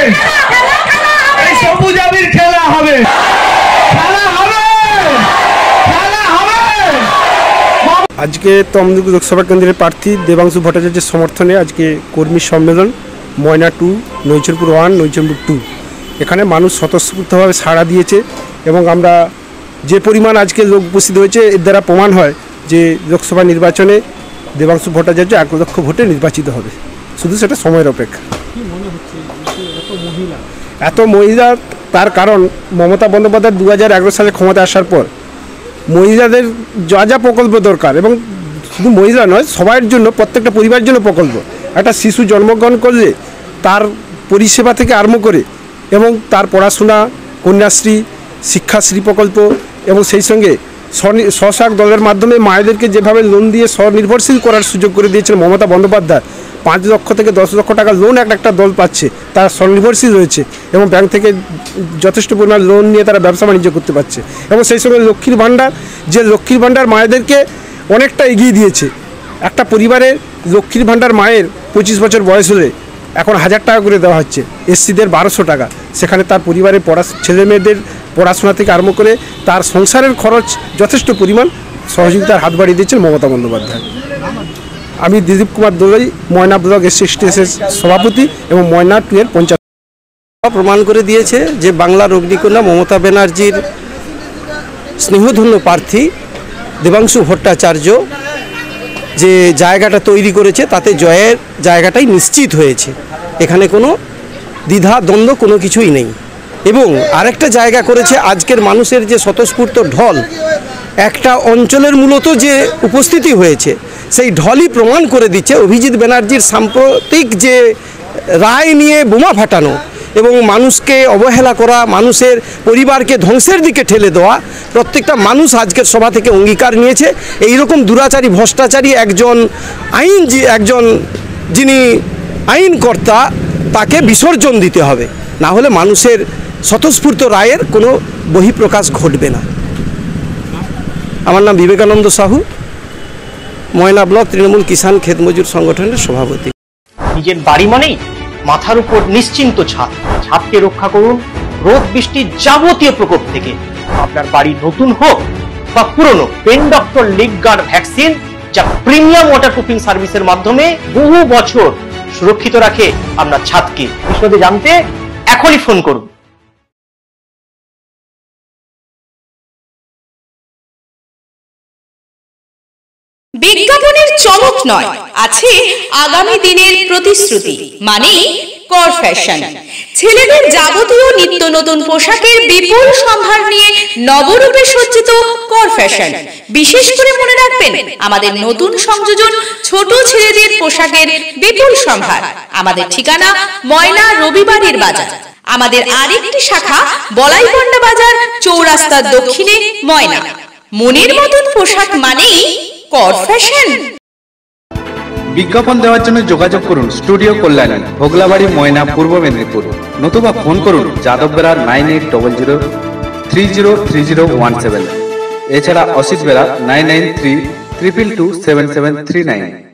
এই সবুজ আবির খেলা হবে, খেলা হবে, খেলা হবে। আজকে তমলুক লোকসভা কেন্দ্রের প্রার্থী দেবাংশু ভট্টাচার্যের সমর্থনে আজকে কর্মী সম্মেলন ময়না 2, নৈচরপুর 1, নৈচরপুর 2। এখানে মানুষ স্বতঃস্ফূর্তভাবে সাড়া দিয়েছে এবং আমরা যে পরিমাণ আজকে লোক উপস্থিত হয়েছে এর দ্বারা প্রমাণ হয় যে লোকসভা নির্বাচনে দেবাংশু ভট্টাচার্য 1 লক্ষ ভোটে নির্বাচিত হবে। শুধু সেটা সময়ের অপেক্ষা। এত মহিলা, তার কারণ মমতা বন্দ্যোপাধ্যায় 2011 সালে ক্ষমতা আসার পর মহিলাদের যা যা প্রকল্প দরকার, এবং শুধু মহিলা নয় সবার জন্য, প্রত্যেকটা পরিবারের জন্য প্রকল্প। একটা শিশু জন্মগ্রহণ করলে তার পরিষেবা থেকে আরম্ভ করে এবং তার পড়াশোনা, কন্যাশ্রী, শিক্ষাশ্রী প্রকল্প এবং সেই সঙ্গে স্বসহায়ক দলের মাধ্যমে মায়েদেরকে যেভাবে লোন দিয়ে স্বনির্ভরশীল করার সুযোগ করে দিয়েছেন মমতা বন্দ্যোপাধ্যায়। 5 লক্ষ থেকে 10 লক্ষ টাকা লোন একটা দল পাচ্ছে, তারা স্বনির্ভরশীল রয়েছে এবং ব্যাংক থেকে যথেষ্ট পরিমাণ লোন নিয়ে তারা ব্যবসা বাণিজ্য করতে পারছে। এবং সেই সঙ্গে লক্ষ্মীর ভাণ্ডার মায়েদেরকে অনেকটা এগিয়ে দিয়েছে। একটা পরিবারের লক্ষ্মীর ভাণ্ডার মায়ের 25 বছর বয়স হলে এখন 1000 টাকা করে দেওয়া হচ্ছে, এসসিদের 1200 টাকা। সেখানে তার পরিবারের ছেলে মেয়েদের পড়াশোনা থেকে আরম্ভ করে তার সংসারের খরচ যথেষ্ট পরিমাণ সহযোগিতার হাত বাড়িয়ে দিয়েছেন মমতা বন্দ্যোপাধ্যায়। আমি দিলীপ কুমার দোলাই, ময়না ব্লক SC/ST সভাপতি এবং ময়না 2 এর পঞ্চায়েত। প্রমাণ করে দিয়েছে যে বাংলার অগ্নিকন্যা মমতা ব্যানার্জির স্নেহধন্য প্রার্থী দেবাংশু ভট্টাচার্য যে জায়গাটা তৈরি করেছে তাতে জয়ের জায়গাটাই নিশ্চিত হয়েছে। এখানে কোনো দ্বিধা দ্বন্দ্ব কোনো কিছুই নেই। এবং আরেকটা জায়গা করেছে, আজকের মানুষের যে স্বতঃস্ফূর্ত ঢল একটা অঞ্চলের মূলত যে উপস্থিতি হয়েছে সেই ঢলই প্রমাণ করে দিচ্ছে অভিজিৎ ব্যানার্জির সাম্প্রতিক যে রায় নিয়ে বোমা ফাটানো এবং মানুষকে অবহেলা করা, মানুষের পরিবারকে ধ্বংসের দিকে ঠেলে দেওয়া, প্রত্যেকটা মানুষ আজকের সভা থেকে অঙ্গীকার নিয়েছে এইরকম দুরাচারী ভ্রষ্টাচারী একজন যিনি আইনকর্তা তাকে বিসর্জন দিতে হবে, না হলে মানুষের স্বতঃস্ফূর্ত রায়ের কোনো বহিঃপ্রকাশ ঘটবে না। আমার নাম বিবেকানন্দ সাহু, ময়না ব্লক তৃণমূল কিষাণ ক্ষেত মজুর সংগঠনের সভাপতি। নিজের বাড়ি মানেই মাথার উপর নিশ্চিন্ত ছাদ। ছাদকে রক্ষা করুন রোদ বৃষ্টির যাবতীয় প্রকোপ থেকে। আপনার বাড়ি নতুন হোক বা পুরনো, pen doctor leak guard vaccine যা প্রিমিয়াম ওয়াটারপ্রুফিং সার্ভিসের মাধ্যমে বহু বছর সুরক্ষিত রাখে আপনার ছাদকে। বিশদে জানতে এখনই ফোন করুন। বিজ্ঞাপনের চমক নয়, আছে আগামী দিনের প্রতিশ্রুতি, মানে কর ফ্যাশন। ছেলেদের যাবতীয় নিত্য নতুন পোশাকের বিপুল সম্ভার নিয়ে নবরূপে সজ্জিত কর ফ্যাশন। বিশেষ করে মনে রাখবেন আমাদের নতুন সংযোজন ছোট ছেলেদের পোশাকের বিপুল সম্ভার। আমাদের ঠিকানা ময়না রবিবারের বাজার। আমাদের আরেকটি শাখা বলাইপন্ডা বাজার চৌরাস্তার দক্ষিণে ময়না। মনের মতন পোশাক মানেই কর ফ্যাশন। বিজ্ঞাপন দেওয়ার জন্য যোগাযোগ করুন স্টুডিও কল্যাণী, ভোগলাবাড়ি, ময়না, পূর্ব মেদিনীপুর। নতুবা ফোন করুন যাদব বেরা 9800303017। এছাড়া অসিত বেরা 9932227739।